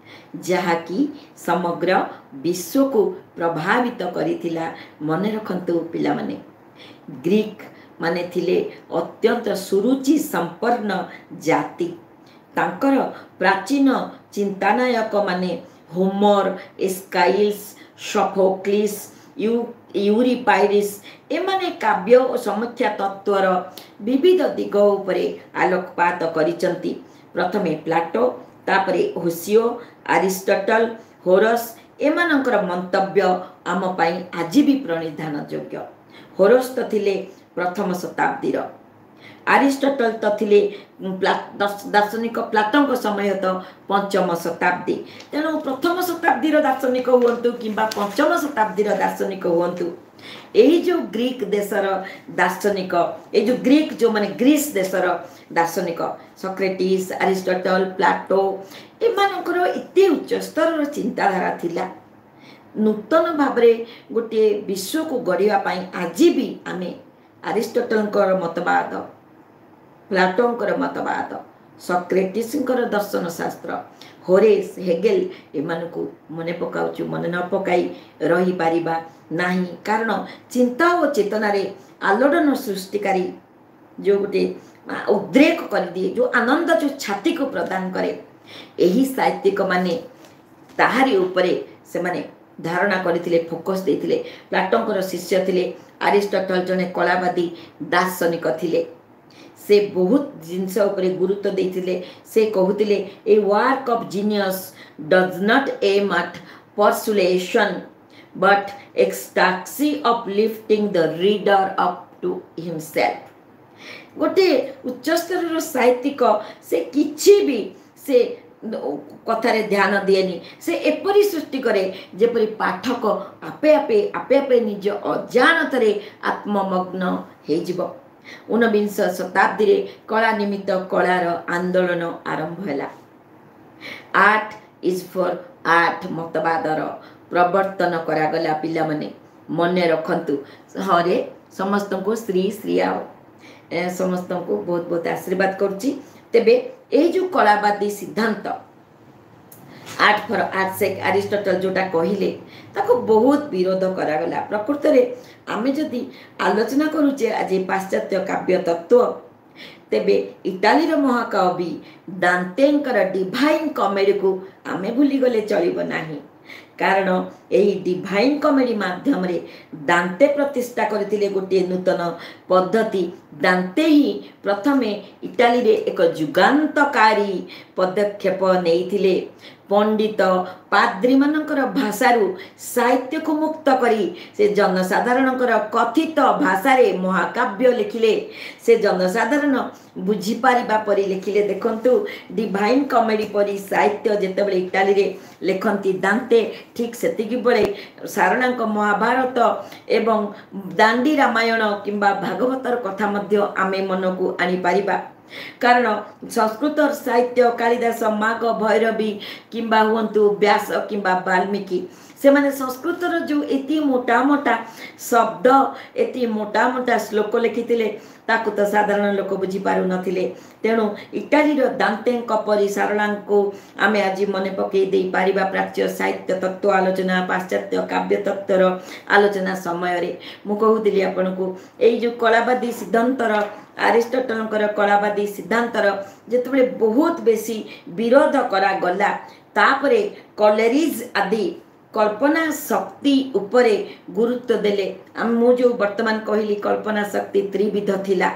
जहाँकि समग्र विश्व को प्रभावित करिथिला। मने रखंतु पिला माने ग्रीक माने थिले अत्यंत सुरुचि संपन्न जाति। तांकर प्राचीन चिंतानायक माने होमर, एस्काइल्स, सोफोक्लिस, यू यूरिपाइडिस एमाने काव्य और समीक्षा तत्वर विविध दिग उपरे आलोकपात करिसंती। प्रथमे प्लाटो, तापरे होसियो, अरिस्टोटल, होरस एमानकर मंतव्य आम पाई आज भी प्रणिधान योग्य। होरस तो थिले प्रथम शताब्दीर, अरिस्टोटल तो थिले दार्शनिक प्लाटों समय तो पंचम शताब्दी। तेणु प्रथम शताब्दीर दार्शनिक हुअंतु किंबा पंचम शताब्दीर दार्शनिक हुअंतु, यही जो ग्रीक देशर दार्शनिक ये जो ग्रीक जो माने ग्रीस देशर दार्शनिक सॉक्रेटिस, अरिस्टोटल, प्लाटो एमानकर एते उच्च स्तर चिंताधारा थिला। नूतन भावरे गोटे विश्व को गढ़िया पाई आज भी आमे अरिस्टोटलकर मतवाद, प्लाटोंकर मतवाद, सॉक्रेटिसकर दर्शन शास्त्र, होरेस, हेगेल एमानकु मने पकाउछु मने न पकाई रही पारिबा नाही। कारण चिंता और चेतना रे आलोड़न सृष्टिकारी जो गोटे उद्रेक कर दिए, जो आनंद जो छाती को प्रदान करे, यही साहित्यिक माने ताहारी उपरे से माने धारणा करथिले, फोकस देथिले। प्लाटोंकर शिष्य थिले अरिस्टोटल, जने कलावादी दार्शनिक थिले। से बहुत जिनस उपरे गुरुत्व देथिले। से कहूतिले a work of genius does not aim at persuasion but ecstasy of lifting the reader up to himself. गोटे उच्च स्तर साहित्यिक से किछि भी से कथारे ध्यान दिएनी, से एपरी सृष्टि करे जेपरी पाठक आपे आपे आपे आपे निज अजानतरे आत्ममग्न हो जिवो। ऊनविंश शताब्दी रे कला निमित्त कलार आंदोलन आरंभ हैला। आर्ट इज फॉर आर्ट मतवादर प्रवर्तन करागला। पिला माने मने रखंतु। हरे समस्त को श्री श्री समस्त को बहुत बहुत आशीर्वाद करुच्ची। तेबे ए जो कलावादी सिद्धांत art for art sake Aristotle जोटा कहले ताको बहुत विरोध करागला। प्रकृत में आमे जदि आलोचना करुचे आज पाश्चात्य काव्य तत्व तेबे इटाली महाकवि दांतेंकर डिवाइन कॉमेडी को आमे भूली गले चलिब नाही। कारण यही डिवाइन कॉमेडी माध्यम रे दांते प्रतिष्ठा करथिले गोटे नूतन पद्धति। दांते ही प्रथमे इटाली रे एक जुगान्तकारी पदक्षेप नेइथिले। पंडित पाद्री मानकर भाषारू साहित्य को मुक्त करी से जनसाधारणकर कथित भाषा रे महाकाव्य लिखिले। से जनसाधारण बुझी पारिबा परी लिखिले। देखंतु डिवाइन कॉमेडी परी साहित्य जेतेबेले इटाली रे लेखंती दांते ठीक सेतिकी बेले सारणांक महाभारत एवं दांडी रामायण किंबा भागवतर कथा मध्य आमे मन को आनी पारिबा। कारण संस्कृत साहित्य कालिदास माघ भैरवी किंबा हुंतु व्यास किंबा वाल्मीकि से माने संस्कृतर जो एति मोटा मोटा शब्द एति मोटा मोटा श्लोक लिखिथिले ताकु तो साधारण लोक बुझी पारु नथिले। तेणु इटालीर दांतेंक परी सारणांको आमे आज मने पकई दे पारिबा। प्राच्य साहित्य तत्व आलोचना पाश्चात्य काव्य तत्वर आलोचना समय रे मु कहूतिली आपनको एई जो कलावादी सिद्धांतर अरिस्टोटलकर कलावादी सिद्धांतर जेतेबेले बहुत बेसी विरोध करा गला तापरे कॉलेरिज आदि कल्पना शक्ति उपरे गुरुत्व देले। मु जो वर्तमान कहली कल्पना शक्ति त्रिविध थिला।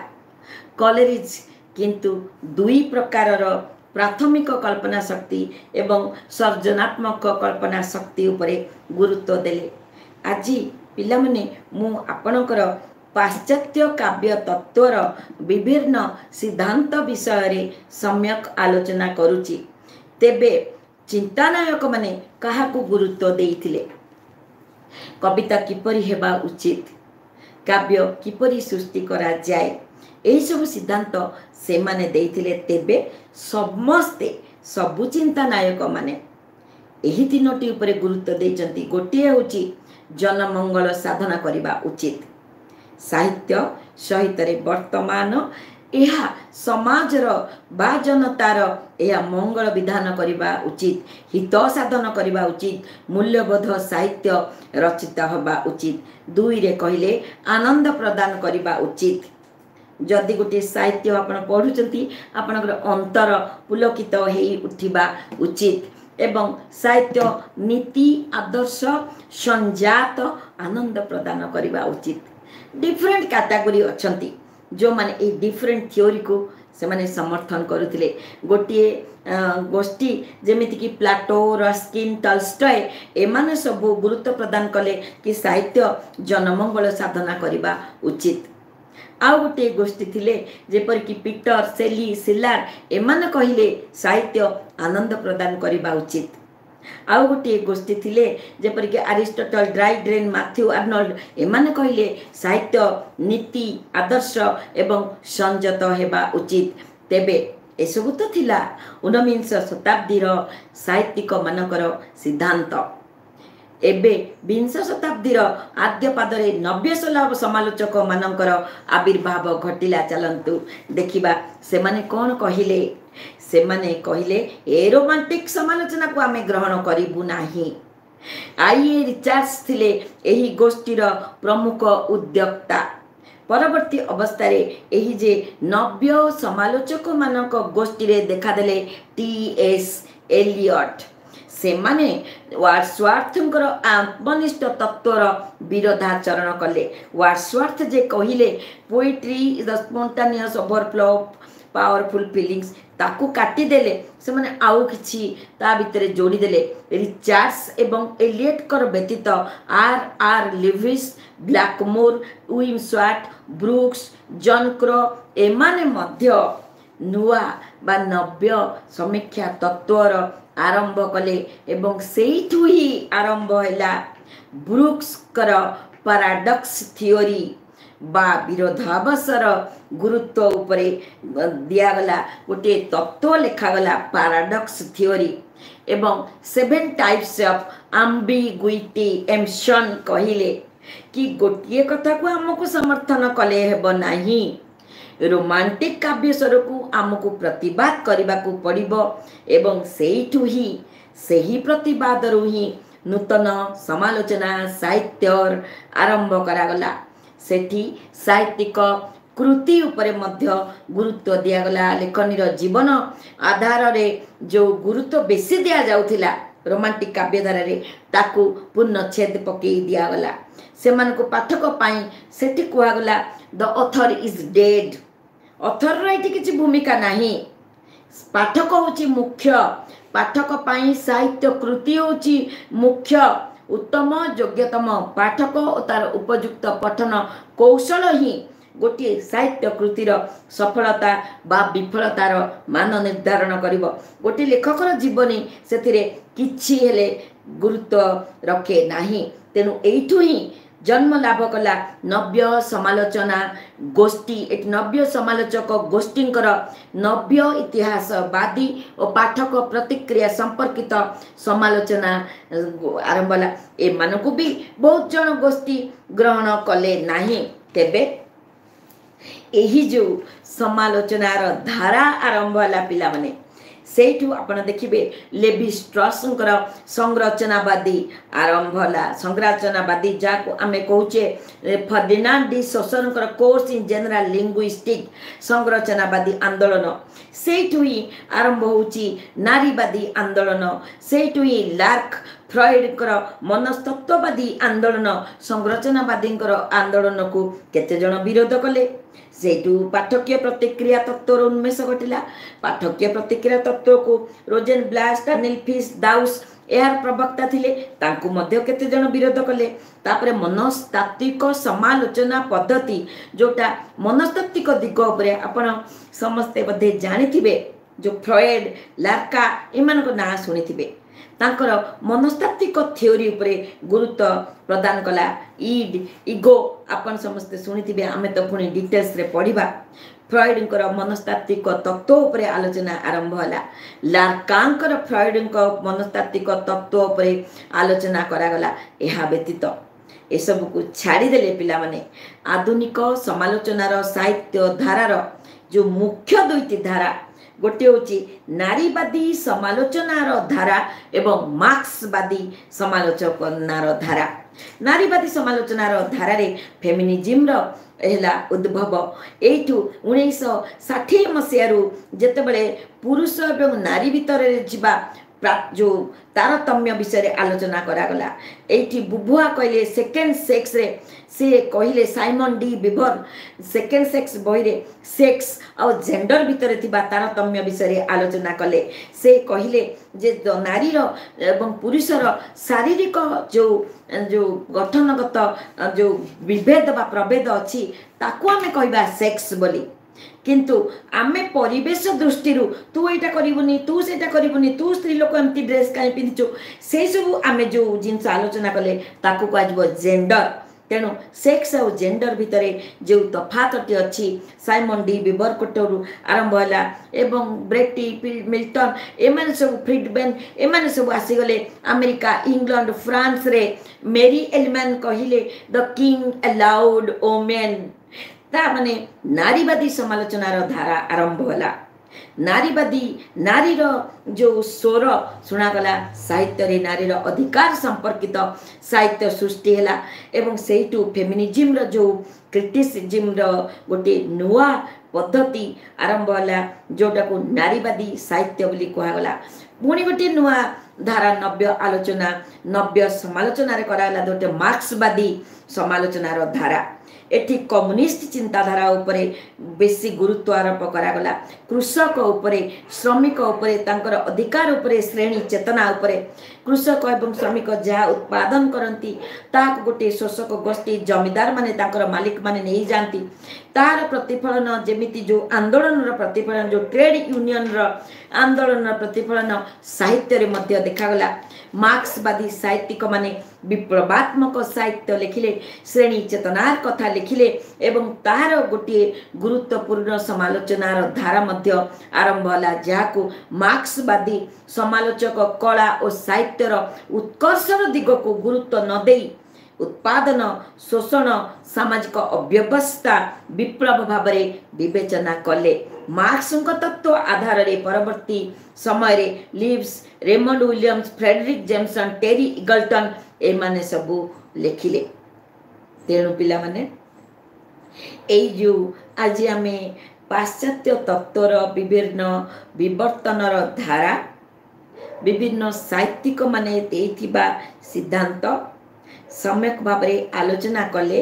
कॉलेरिज किंतु दुई प्रकारर प्राथमिक कल्पना शक्ति एवं सर्जनात्मक कल्पना शक्ति उपरे गुरुत्व देले। आज पिला माने मु आपणकर पाश्चात्य काव्य तत्वर विभिन्न सिद्धांत विषय रे सम्यक आलोचना करुची। तेबे चिंतानायक माने काहाकू गुरुत्व देइथिले, कविता किपरि हेबा उचित, काव्य किपरि सृष्टि करा जाए, एही सब सिद्धांत से माने देइथिले। तेबे समस्ते सबु चिंतानायक माने एही तीनोटी उपरे गुरुत्व देइचंती। गोटिए होची जनमंगल साधना करिबा उचित। साहित्य सहित रे वर्तमान यह समाजर बा जनतार यह मंगल विधान करिबा उचित, हित साधन करिबा उचित, मूल्यबोध साहित्य रचित होबा उचित। दुई रे कहिले आनंद प्रदान करिबा उचित। जदि गोटे साहित्य आपण पढुचंती आपणकर अंतर पुलकित हेई उठिबा उचित एवं साहित्य नीति आदर्श संजात आनंद प्रदान करिबा उचित। डिफरेंट कैटेगरी अछंती जो माने ए डिफरेंट थ्योरी को से माने समर्थन करुथिले। गोटे गोष्ठी जेमिति कि प्लाटो रस्किन टॉल्स्टॉय एमाने सब गुरुत्व प्रदान कले कि साहित्य जनमंगल साधना करिबा उचित। आ गोटे गोष्ठी थिले जेपर कि पीटर सेली सिलार एमाने कहिले साहित्य आनंद प्रदान करिबा उचित। आउ गोटे गोष्ठी थिले जेपर कि अरिस्टोटल ड्राइडेन मैथ्यू आर्नल्ड एमाने कहिले साहित्य नीति आदर्श एवं संयत हेबा उचित। तेबे एसबु तो थिला ऊनविंश शताब्दीर साहित्यिक मानकर सिद्धांत। एबे विंश शताब्दीर आद्य पादरे नव्य समालोचक मानकर आविर्भाव घटिला। चलंतु देखिबा सेमाने कोन कहिले। सेमाने कहिले ए रोमांटिक समालोचना को आमे ग्रहण करिबु नाही। आईए रिचार्ड्स थिले एही गोष्ठीर प्रमुख उद्योक्ता। परवर्ती अवस्था रे एही जे नव्य समालोचक मानक गोष्ठी रे देखा देले टी एस एलियट। से माने वार्ड्सवर्थଙ୍କର आत्मनिष्ठ तत्वर विरोधाचरण कले। वार्ड्सवर्थ जे कहिले poetry is the spontaneous overflow of powerful feelings ताकू काटी देले से माने आउ किछि ता भितरे जोड़ी देले। रिचार्ड्स एवं एलियट कर व्यतीत R R Leavis Blackmur Wimsatt Brooks John Crowe एमाने मध्य नुआ बा नव्य समीक्षा तत्वर आरंभ कले एवं सेइठु ही आरंभ हैला ब्रूक्स कर पैराडॉक्स थ्योरी बा विरोधाभासर गुरुत्व उपरे दियागला गोटे तत्व लिखागला पैराडॉक्स थ्योरी एवं seven types of ambiguity Empson कहिले कि गोटिए कथा को हमको समर्थन कले हेबो नाही। रोमांटिक काव्य स्वर को आमको प्रतिवाद करने को पड़िबो एवं सेइठु ही ସେହି ପ୍ରତିବାଦରୁ ହିଁ नूतन समालोचना साहित्य आरंभ करागला। सेठी साहित्यिक कृति उपरे मध्य गुरुत्व दियागला। लेखनीर जीवन आधार रे जो गुरुत्व बेसी दिया जाउथिला रोमांटिक काव्यधारा रे ताकू पूर्णच्छेद पकई दियागला। सेमान को पाठक पाई सेठी कुआगला the author is dead. Author रे किछि भूमिका नाही, पाठक होची मुख्य। पाठक पाई साहित्य कृति होची मुख्य। उत्तम योग्यतम पाठक और तार उपयुक्त पठन कौशल ही गोटे साहित्य कृतिर सफलता बा विफलतार मान निर्धारण करिवो। गोटे लेखकर जीवनी सेथिरे किछि हेले गुरुत्व रखे नाही। तेनु एइठु ही जन्म लाभ कला नव्य समालोचना गोष्ठी। एक नव्य समालोचक गोष्ठींकर नव्य इतिहासवादी और पाठक प्रतिक्रिया संपर्कित समालोचना आरंभ होला। ए मानकु भी बहुत जन गोष्ठी ग्रहण कले नाही। तेबे एही जो समालोचनार धारा आरंभ होला पिला माने सेठू आपण देखिबे लेवी स्ट्रॉसंकर संरचनावादी आरंभ होला। संरचनावादी जाको आमे कहूचे फर्डिनांड डी सोसरकर कोर्स इन जनरल लिंग्विस्टिक संरचनावादी आंदोलन सेठू ही आरंभ होची। नारीवादी आंदोलन सेठू ही लार्क फ्रॉइडकर मनस्तत्ववादी आंदोलन संरचनावादींकर आंदोलन को केते जण विरोध कले। सेठू पाठकीय प्रतिक्रिया तत्वर उन्मेष घटिला। पाठकीय प्रतिक्रिया तत्व को रोजेन ब्लास्ट कार्नेल फिश दाउस यार प्रवक्ता थिले, तांकु मध्य केते जण विरोध कले। तापरे मनस्तात्विक समालोचना पद्धति जोटा मनस्तात्विक दिग उपरे आपण समस्ते बधे जानिथिबे। जो फ्रॉइड लार्का एमान को ना सुनिथिबे। तांकर मनस्तात्विक थ्योरी उपरे गुरुत्व प्रदान कला। ईड इगो आपण समस्ते सुनिथिबे, आमे तो पुणी डिटेल्स रे पढ़िबा। फ्रॉइडकर मनस्तात्विक तत्व उपरे आलोचना आरंभ होला। लार्कांकर फ्रॉइडकर मनस्तात्विक तत्व उपरे आलोचना करागला। एहा व्यतीत एसबू को छाड़ी देले पिला माने आधुनिक समालोचनार साहित्य धारार जो मुख्य दुईटी धारा गोटे होची नारीवादी समालोचनार धारा एवं मार्क्सवादी समालोचनार धारा। नारीवादी समालोचनार धारा रे फेमिनिज्म रो उद्भव एठू उन्नीस षाठी मसीह जेतेबेले पुरुष एवं नारी भितर जिबा जो तारतम्य विषय आलोचना करागला। एठी बुबुआ कहले सेकेंड सेक्स रे से कहले Simone de Beauvoir second sex बही रे सेक्स और जेंडर भितर थिबा तारतम्य विषय आलोचना कले। से कहले जे नारी रो एवं पुरुषर शारीरिक जो जो गठनगत जो विभेद बा प्रभेद अछि ताकू आमे कहबा सेक्स बोली। किंतु आमे परिवेश दृष्टि तू एटा करिवनी तू सेटा करिवनी तू स्त्री लोक एमती ड्रेस काई पिंचो से सब आमे जो जिनस आलोचना कले ताकू कहबो जेंडर। तेणु सेक्स और जेंडर भितर जो तफातटी अच्छी साइमन डी विवर कोटरू आरंभ होला एवं ब्रेटी मिल्टन एमाने सब फ्रीडमैन एमाने सब आसीगले अमेरिका इंग्लैंड फ्रांस रे मेरी एलमैन कहिले द किंग अलाउड ओमेन ता माने नारीवादी समालोचनार धारा आरंभ होला। नारीवादी नारीर जो स्वर शुणागला साहित्य रे नारीर अधिकार संपर्कित साहित्य सृष्टि हैला एवं सेठू फेमिनिज्म रो जो क्रिटिसिज्म रो गोटे नुआ पद्धति आरंभ होला जोटा को नारीवादी साहित्य बोली कहगला। पुणी गोटे नुआ धारा नव्य आलोचना नव्य समालोचना रे कराला गोटे मार्क्सवादी समालोचनार धारा। एठी कम्युनिस्ट चिंताधारा उपरे बेसी गुरुत्व आरोप करागला। कृषक उपरे श्रमिक उपरे तांकर अधिकार उपरे श्रेणी चेतना उपरे कृषक एवं श्रमिक जहाँ उत्पादन करती ताक गोटे शोषक गोष्ठी जमीदार माने तांकर मालिक माने नहीं जानती तार प्रतिफलन जेमिति जो आंदोलन रो प्रतिफलन जो ट्रेड यूनियन रो आंदोलन रो प्रतिफलन साहित्य रे मध्य देखागला। मार्क्सवादी साहित्यिक माने विप्लवात्मक साहित्य लिखिले श्रेणी चेतनार कथा लिखिले एवं तार गोटे गुरुत्वपूर्ण समालोचनार धारा मध्य आरंभ होला जहाको मार्क्सवादी समालोचक कला और साहित्यर उत्कर्षर दिग को गुरुत्व न देई उत्पादन शोषण सामाजिक अव्यवस्था विप्लव भाव विवेचना कले। मार्क्स तत्व आधार रे परवर्ती समय रे Leavis Raymond Williams Fredric Jameson Terry Eagleton ए माने सबू लिखिले। तेणु पिला माने एई जो आज आमे पाश्चात्य तत्वर विभिन्न विवर्तनर धारा विभिन्न साहित्यिक माने देथिबा सिद्धांत सम्यक भाव आलोचना कले।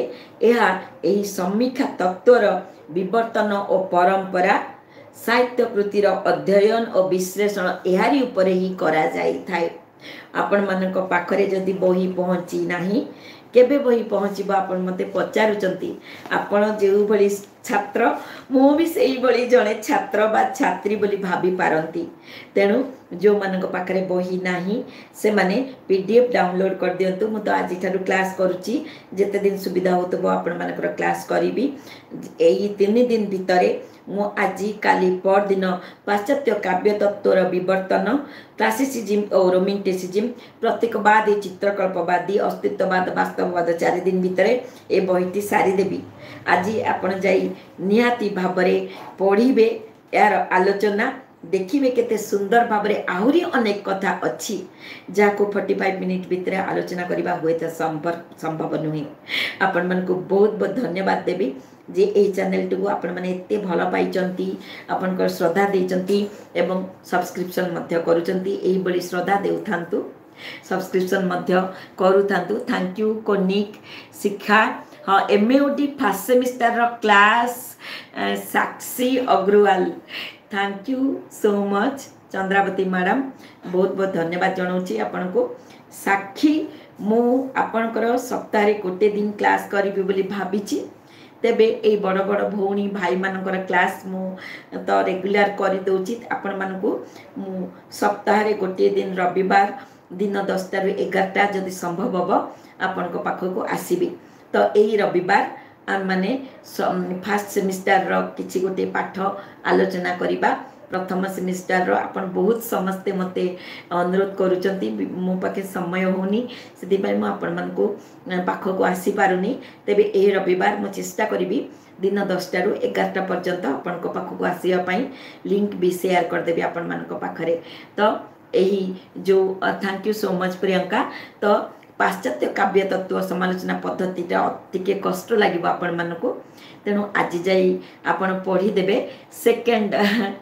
यह समीक्षा तत्वर विवर्तन और परंपरा साहित्य कृतिर अध्ययन और विश्लेषण यारी उपरे ही करा जाई थाए। आपण मानक पाखरे जदि बही पहुँची नाही केबे बही पहुँचब आपण मते पचारुचंती। आपण जेउ भली छात्र मु भी सेई भली जणे छात्र बा छात्री बोली भाभी पारंती। तेणु जो मानक पाखरे बही नाही से माने पीडीएफ डाउनलोड कर दियंतु। मु तो आज ठारू क्लास करूची जेते दिन सुविधा होतबो आपण मानकर क्लास करिवि। एई तीन दिन भितरे मु आज काली पर दिन पाश्चात्य काव्य तत्वर विवर्तन क्लासिसिज्म और रोमांटिसिज्म प्रतीकवादी चित्रकल्पवादी अस्तित्ववाद वास्तववाद चार दिन भितरे ए बहीटी सारी देबी। आज आपण जाई निहाती भाबरे पढ़िबे यार आलोचना देखिए केते सुंदर भाबरे आहुरी अनेक कथा अच्छी जाको पैंतालीस मिनिट भितर आलोचना करबा हुए तो संभव संभव नुहे। आपण मन को बहुत बहुत धन्यवाद देबी जे ए चैनल टू आपण माने एते भल पाइचंती आपण को श्रद्धा देचंती एवं सब्सक्रिप्शन मध्य करूचंती। एही बली श्रद्धा देउथांतु सब्सक्रिप्शन मध्य करूथांतु। थैंक यू कोनिक शिक्षा हाँ एमएओडी फर्स्ट सेमिस्टर रो class Sakshi Agarwal thank you so much Chandravati madam बहुत बहुत धन्यवाद जनाऊँगी आपण को। साक्षी मु आपणकर सप्ताह गोटे दिन क्लास करी बोली भाभी तेबे ए बड़ बड़ भौणी भाई मानकर क्लास मु तो रेगुलर कर दौची आपण मानकु मु सप्ताह रे गोटे दिन रविवार दिन दसटा रु एगारटा जदि संभव हम आपण को पाखक आसीबी। तो यही रविवार आम माने फास्ट सेमिस्टर रो किछि गोटे पाठ आलोचना करिबा। प्रथम सेमिस्टर रो आपण बहुत समस्ते मते अनुरोध करूचंती मो पाखे समय होनी सेति पय म आपण मन को पाखक को आसी पारुनी। तेबे ए रविवार म चेष्टा करिवि दिन दसटा रु एगारटा पर्यंत आपण को पाखक को आसीया पई लिंक भी शेयर कर देबी आपण मन को पाखरे। तो यही जो thank you so much Priyanka. तो पाश्चात्य काव्य तत्व समालोचना पद्धति टिके कष्ट लगे आपण मानकु तेणु आज जाई आपण पढ़ी देबे। सेकेंड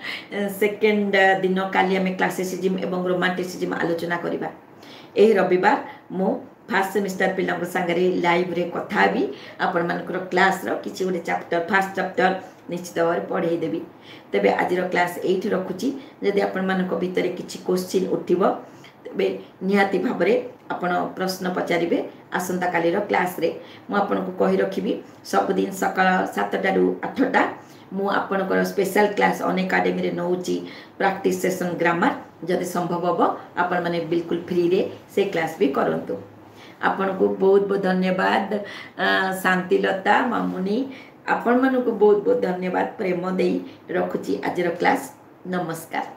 सेकेंड दिन काली आम क्लासिसिज्म एवं रोमांटिसिज्म आलोचना करिबा। एही रविवार मो फास्ट सेमिस्टर पिलांक संगरे लाइव रे कथा भी आपण मानकर क्लास रो किछि गोटे चैप्टर फास्ट चैप्टर निश्चित भाव पढ़े देबी। तेबे आजिर क्लास एठी रखुची। जदि आपण मानक भितरे किछि क्वेश्चन उठिबो तेबे निहाती भाबरे आपण प्रश्न पचारिबे आसंता काली रो क्लास रे। मु आपण को कहि रखिबी सबदिन सकाळ सातटा रु आठटा मु आपणकर स्पेशल क्लास अन एकाडेमी रे नौची प्रैक्टिस सेशन ग्रामर जदि संभव हो आपण माने बिल्कुल फ्री रे से क्लास भी करंतु। आपण को बहुत बहुत धन्यवाद शांतिलता मामुनी आपण मानक बहुत बहुत धन्यवाद प्रेम देई रखुची आजिर क्लास। नमस्कार।